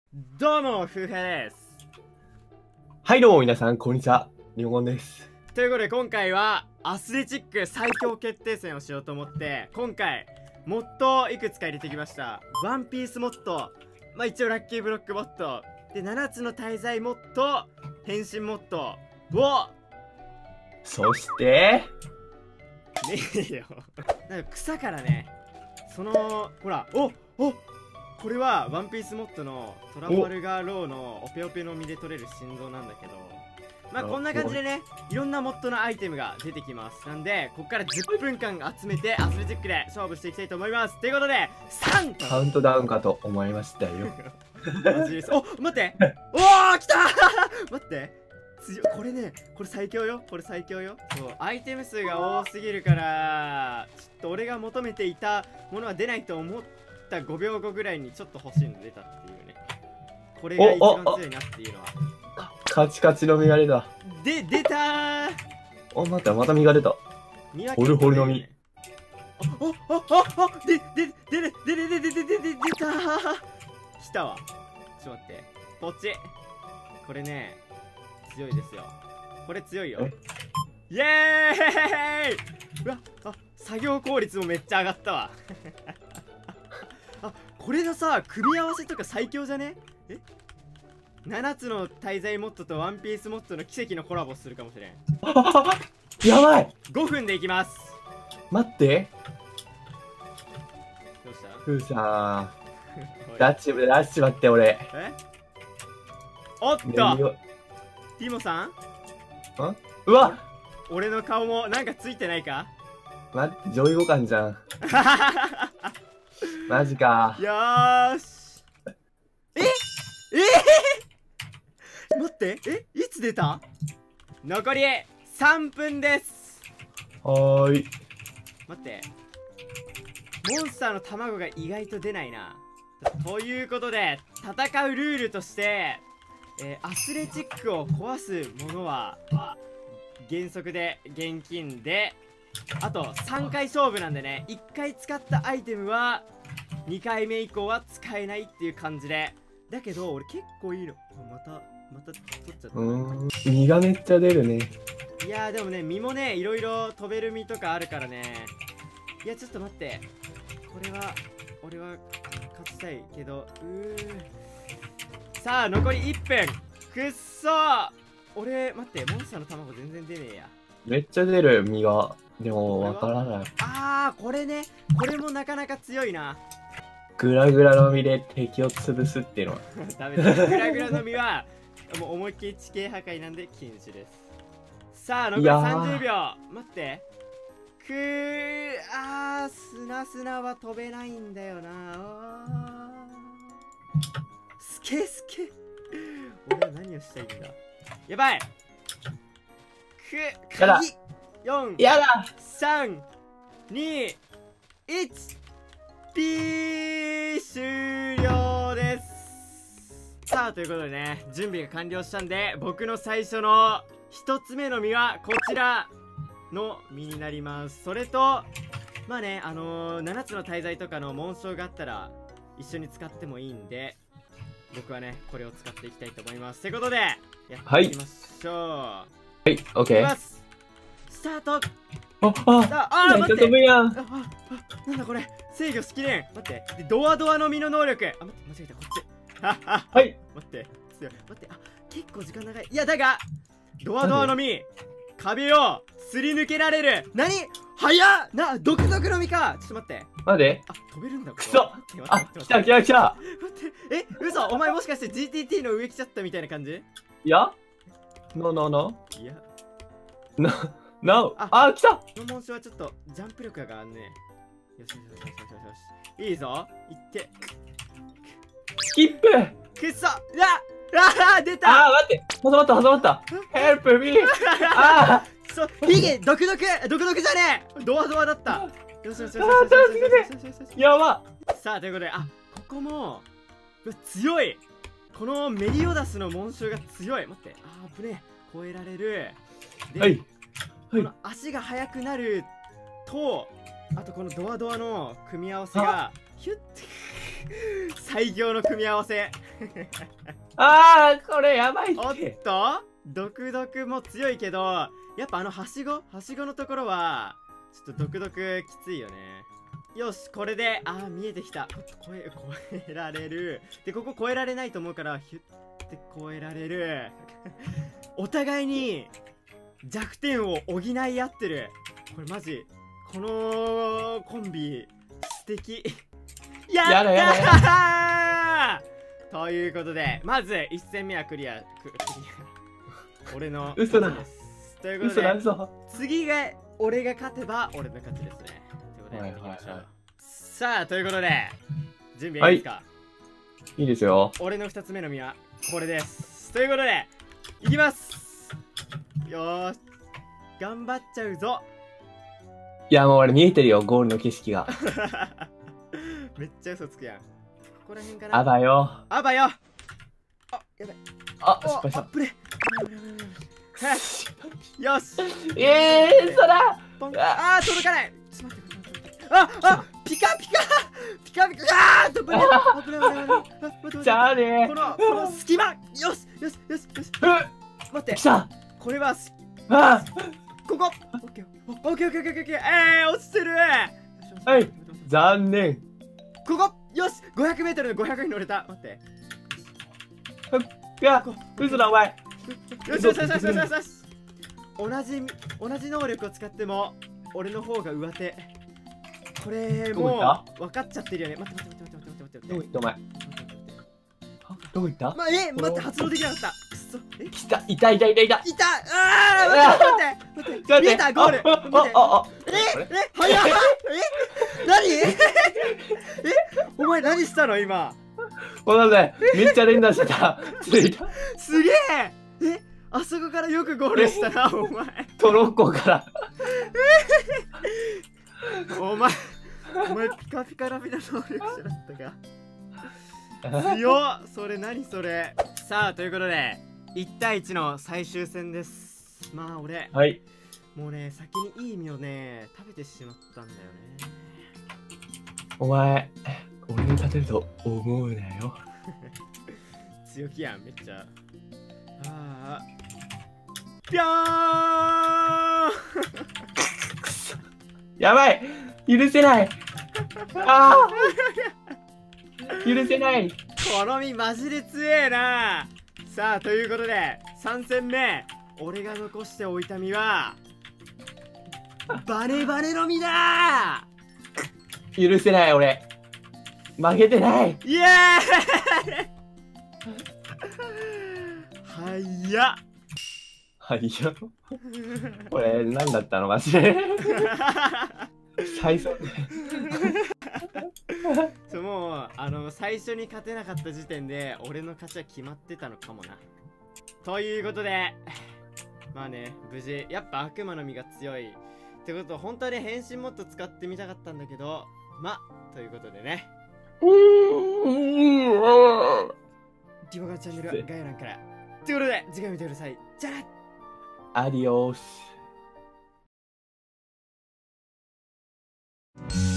どうも、ふうへです。 はいどうも皆さん、こんにちは。りょうごんです。 ということで、今回はアスレチック最強決定戦をしようと思って、今回、モッドをいくつか入れてきました。ワンピースモッド、一応ラッキーブロックモッド、で、7つの大罪モッド、変身モッドを、 そして、 ねえよ。なんか草からね、ほら、これはワンピースモッドのトラファルガーローのオペオペの実で取れる心臓なんだけど、こんな感じでね、いろんなモッドのアイテムが出てきます。なんで、ここから10分間集めてアスレチックで勝負していきたいと思います。ということで、3！ カウントダウンかと思いましたよ。 マジです。お、待っておー来た待ってこれね、これ最強よ。これ最強よ。そう、アイテム数が多すぎるから、ちょっと俺が求めていたものは出ないと思った5秒後ぐらいにちょっと欲しいの出たっていうね。これが一番強いなっていうのは。 カチカチの実が出た。 出たー。 お、待った、また実が出た。ホルホルの実。 出たー。来たわ。ちょっと待って。こっち。これね、強いですよ。これ強いよ。イエーイ。うわ、作業効率もめっちゃ上がったわ。これのさ、組み合わせとか最強じゃね？7つの大罪モッドとワンピースモッドの奇跡のコラボするかもしれん。 やばい。 5分でいきます。 待って。 どうした？ ふうさん。ラッチ待って、俺。 おっとティモさん？ うわ俺の顔もなんかついてないか？ 待って、上位互換じゃん。マジか。 よーし。待って、いつ出た？残り3分です。 はーい。 待って、モンスターの卵が意外と出ないな。ということで、戦うルールとして、アスレチックを壊すものは原則で現金で、あと3回勝負なんでね、1回使ったアイテムは2回目以降は使えないっていう感じで。だけど俺結構いいの。また取っちゃった。 実がめっちゃ出るね。 いやーでもね、実もね、いろいろ飛べる実とかあるからね。いやちょっと待って、これは俺は勝ちたいけど、さあ残り1分。くっそー。俺待って、モンスターの卵全然出ねえや。 めっちゃ出る実が。でもわからない。 これね、これもなかなか強いな。 グラグラの実で敵を潰すっていうのはダメだ。グラグラの実はもう思いっきり地形破壊なんで禁止です。さあ残り30秒。待って、スナスナは飛べないんだよな。スケ俺は何をしたいんだ。やばい。鍵4、 やだ 3、2、1、終了です。さあということでね、準備が完了したんで、僕の最初の1つ目の実はこちらの実になります。それと7つの大罪とかの紋章があったら一緒に使ってもいいんで、僕はねこれを使っていきたいと思います。ということでやっていきましょう。はい、 オッケー。 スタート。 待って、 なんだこれ、制御スキレン。待って、ドアの実の能力。間違えた、こっち。 はい。 待って、結構時間長い。いやだがドアの実、壁をすり抜けられる。何？早っ。独特の実か。ちょっと待って。飛べるんだ。 くそ。来た。 待って、嘘。お前もしかして GTT の上来ちゃったみたいな感じ？ いやいや来た。 この紋章はちょっとジャンプ力があんね。よし。いいぞ。いって。 スキップ。 くっそ。出た。 待って。挟まった。ヘルプミー。 ヒゲ、独特じゃねえ。ドアだった。よし。 やば。 さあということで、ここも強い。このメリオダスの紋章が強い。待って、危ねえ。越えられる。で、この足が速くなると、あとこのドアの組み合わせがヒュッて最強の組み合わせ。 ああ、これやばいおっって。 と毒毒も強いけど、やっぱはしごのところはちょっと毒毒きついよね。よし、これで見えてきた。超えられる。で、ここ超えられないと思うからヒュッて超えられる。お互いに弱点を補い合ってる。これマジこのコンビ素敵。やったー。 やだやだやということで、まず1戦目はクリア。俺の嘘だ勝ちです。ということ嘘だで、 嘘。 次が俺が勝てば俺の勝ちですね。ということでやっていきましょう。さあ、ということで、準備はいいですか？ いいですよ。 俺の2つ目の実はこれです。ということで、いきます。よーし、頑張っちゃうぞ。 いやもう俺見えてるよ、ゴールの景色が。 めっちゃ嘘つくやん。ここら辺かな。 あばよ。 あばよ。あ、やばい。 あ、失敗した。 プレイ。よし。 嘘だ。 届かない。ちょっと待って。ピカピカ。ピカピカ。危ない。待って。 じゃあね。 この隙間。よし。待って。 来た。 これはここ。オッケー。落ちてる。 はい。残念。 ここ。よし。500メートルの500に乗れた。待って。 いや、嘘だお前。 よし。同じ能力を使っても俺の方が上手。これもう分かっちゃってるよね。待って。 どこ行ったお前。どこ行った？ 待って、発動できなかった。くそ。 来た。いた。 待って。見えたゴール。早っ。何？お前何したの今？ ごめんなさい。めっちゃ連打してた。 すげえ。あそこからよくゴールしたな、お前。 トロッコからお前ピカピカラビナ能力者だったか。強っ。それ何それ。さあ、ということで1対1の最終戦です。まあ俺、 はい、 もうね、先にいい実をね食べてしまったんだよね。 お前俺に勝てると思うなよ。 強気やん、めっちゃ。ぴょーやばい、許せない。許せない。 この実マジで強えな。さあ、ということで3戦目、俺が残しておいた実はバネバネの実だ。 許せない。俺負けてない。 イエーイ。はいや。 これ何だったのマジで。最初もう最初に勝てなかった時点で俺の勝ちは決まってたのかもな。ということで、まあね、無事やっぱ悪魔の実が強いってことは、本当はね変身もっと使ってみたかったんだけど、ということでね、リボガチャンネルは概要欄からということで、次回見てください。じゃあな。 アディオス。